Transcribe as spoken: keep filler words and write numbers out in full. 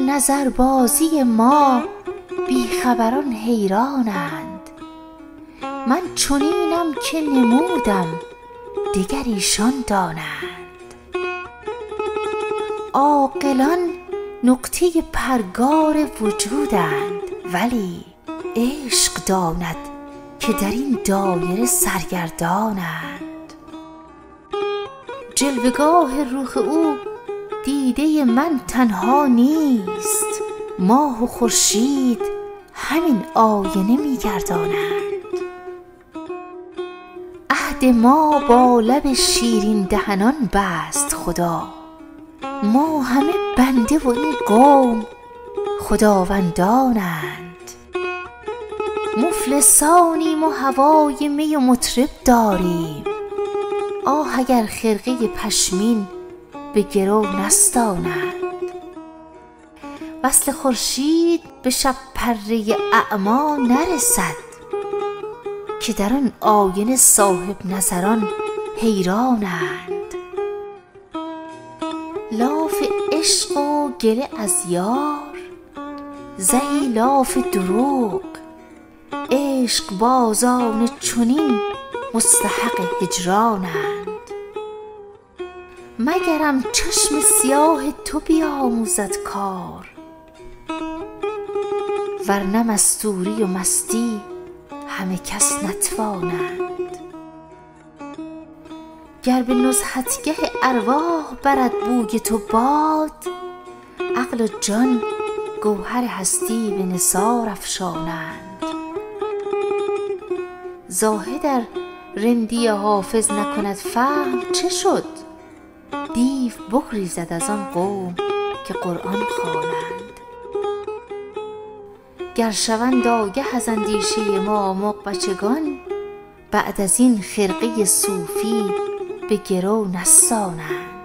نظربازی ما بیخبران حیرانند. من چنینم که نمودم دگر ایشان دانند. عاقلان نقطه پرگار وجودند، ولی عشق داند که در این دایره سرگردانند. جلوه‌گاه رخ او دیده من تنها نیست، ماه و خورشید همین آینه می‌گردانند. عهد ما با لب شیرین دهنان بست خدا، ما همه بنده و این قوم خداوندانند. مفلسانیم و هوای می و مطرب داریم، آه اگر خرقه پشمین به گرو نستانند. وصل خورشید به شب پره اعمی نرسد، که در آن آینه صاحب نظران حیرانند. لاف عشق و گله از یار، زهی لاف دروغ. عشق بازان چنین مستحق هجرانند. مگرم چشم سیاه تو بیاموزد کار، ورنه مستوری و مستی همه کس نتوانند. گر به نزهتگه ارواح برد بوی تو باد، عقل و جان گوهر هستی به نثار افشانند. زاهد ار رندی حافظ نکند فهم چه شد؟ دیو بگریزد از آن قوم که قرآن خوانند. گر شوند آگه از اندیشه ما مغ بچگان، بعد از این خرقه صوفی به گرو نستانند.